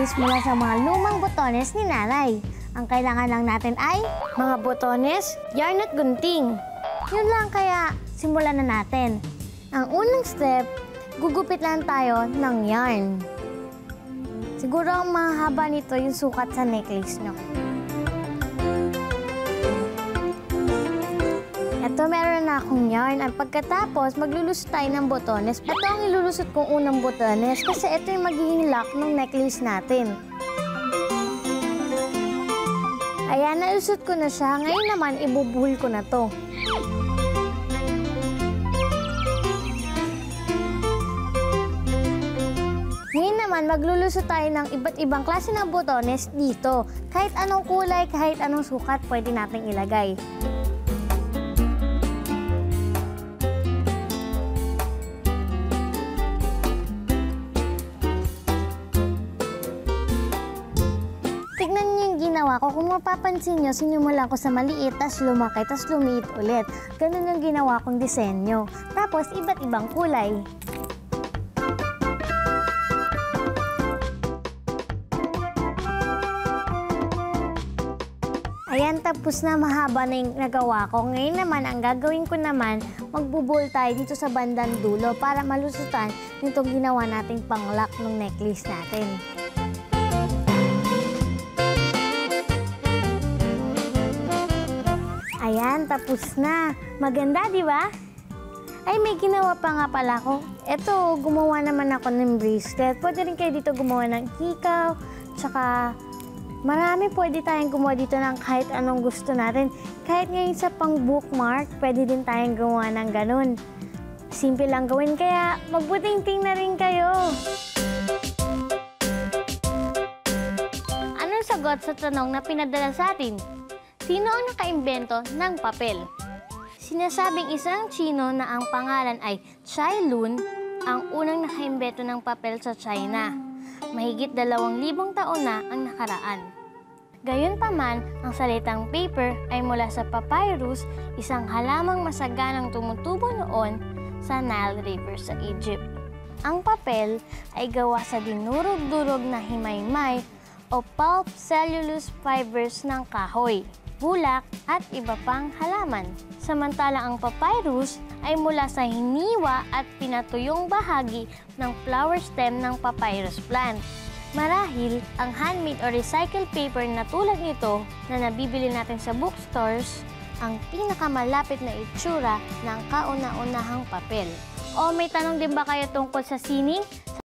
butones mula sa mga lumang butones ni nanay. Ang kailangan lang natin ay mga butones, yarn at gunting. Yun lang, kaya simulan na natin. Ang unang step, gugupit lang tayo ng yarn. Siguro ang mahaba nito yung sukat sa necklace nyo. Ito, meron na akong yarn. At pagkatapos, maglulusot tayo ng butones. Ito ang ilulusot kong unang butones kasi ito yung magiging lock ng necklace natin. Ayan, nalusot ko na siya. Ngayon naman, ibubuhol ko na to. Ngayon naman, maglulusot tayo ng iba't ibang klase ng butones dito. Kahit anong kulay, kahit anong sukat, pwede nating ilagay. Tignan niyo yung ginawa ko. Kung mapapansin niyo, sinimula ko sa maliit, tas lumaki, tas lumiit ulit. Ganun yung ginawa kong disenyo. Tapos, iba't ibang kulay. Ayan, tapos na, mahaba na yung nagawa ko. Ngayon naman, ang gagawin ko naman, magbubol tayo dito sa bandang dulo para malusutan nitong ginawa nating pang-lock ng necklace natin. Ayan, tapos na. Maganda, di ba? Ay, may ginawa pa nga pala ko. Eto, gumawa naman ako ng bracelet. Pwede rin kayo dito gumawa ng hikaw, tsaka marami pwede tayong gumawa dito ng kahit anong gusto natin. Kahit ngayon sa pang-bookmark, pwede din tayong gumawa ng ganun. Simple lang gawin, kaya magbuting-ting na rin kayo. Anong sagot sa tanong na pinadala sa atin? Sino ang nakaimbento ng papel? Sinasabing isang Chino na ang pangalan ay Chai Lun ang unang nakaimbento ng papel sa China. Mahigit 2,000 taon na ang nakaraan. Gayunpaman, ang salitang paper ay mula sa papyrus, isang halamang masaganang tumutubo noon sa Nile River sa Egypt. Ang papel ay gawa sa dinurog-durog na himaymay o pulp cellulose fibers ng kahoy, bulak at iba pang halaman. Samantalang ang papyrus ay mula sa hiniwa at pinatuyong bahagi ng flower stem ng papyrus plant. Marahil, ang handmade o recycled paper na tulad nito na nabibili natin sa bookstores ang pinakamalapit na itsura ng kauna-unahang papel. O may tanong din ba kayo tungkol sa sining?